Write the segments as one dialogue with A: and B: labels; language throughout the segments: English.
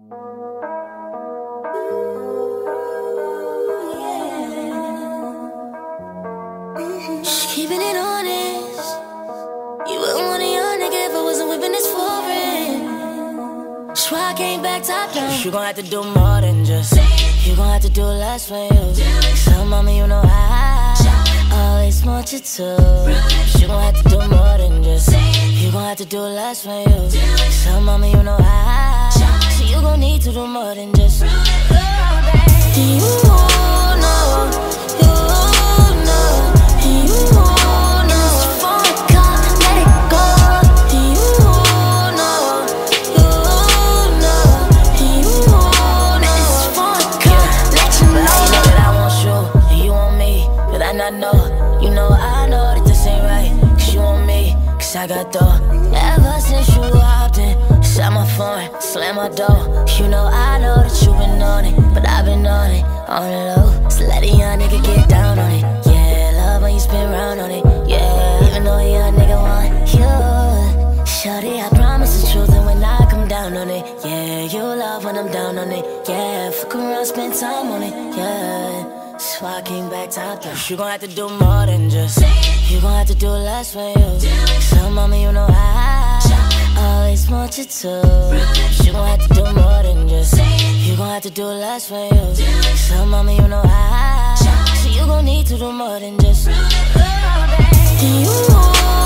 A: Keeping it honest, you wouldn't want a young nigga if I wasn't whipping this foreign. That's why I came back top down. You gon' have to do more than just. You gon' have to do less for you. So mama, you know I always want you to. You gon' have to do more than just. You gon' have to do less for you. So mama, you know so you gon' need to do more than just. You know. I know that this ain't right, cause you want me, cause I got dough. Ever since you walked in, shut my phone, slam my door. You know that you been on it, but I've been on it, on the low. So let a young nigga get down on it, yeah. Love when you spin round on it, yeah. Even though a young nigga want you, shorty, I promise the truth. And when I come down on it, yeah. You love when I'm down on it, yeah. Fuck around, spend time on it, yeah. So I came back top down. You gon' have to do more than just. You gon' have to do less for you. So mama, you know I always want you to. You gon' have to do more than just. You gon' have to do less for you. So mama, you know so you gon' need to do more than just. You know.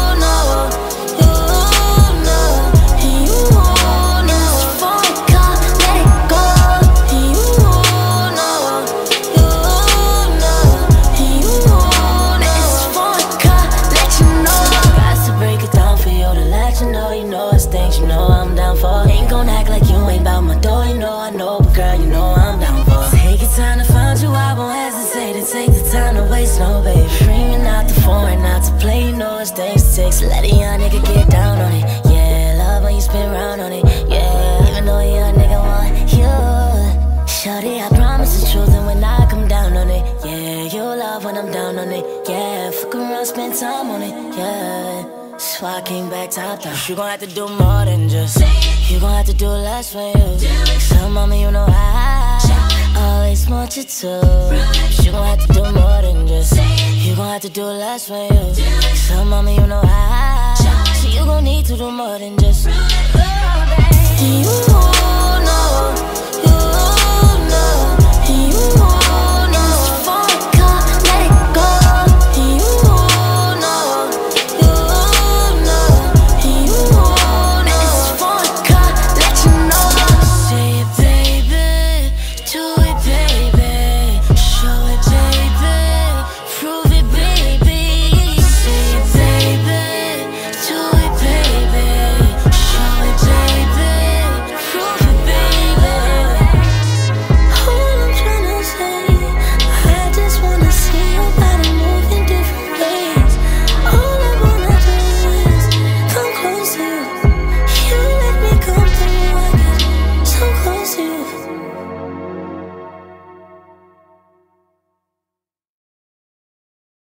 A: You know I'm down for. Ain't gon' act like you ain't bout my door. You know I know, but girl, you know I'm down for. Take your time to find you, I won't hesitate to take the time to waste, no baby. Ringing out the phone right now to play, you know it's things to take. So let a young nigga get down on it, yeah. Love when you spin round on it, yeah. Even though a young nigga want you, shorty, I promise the truth. And when I come down on it, yeah. You love when I'm down on it, yeah. Fuck around, spend time on it, yeah. So I came back top down. You gon' have to do more than just. You gon' have to do less for you. So mama, you know I always want you to. You gon' have to do more than just. You gon' have to do less for you. So mama, you know so you gon' need to do more than just.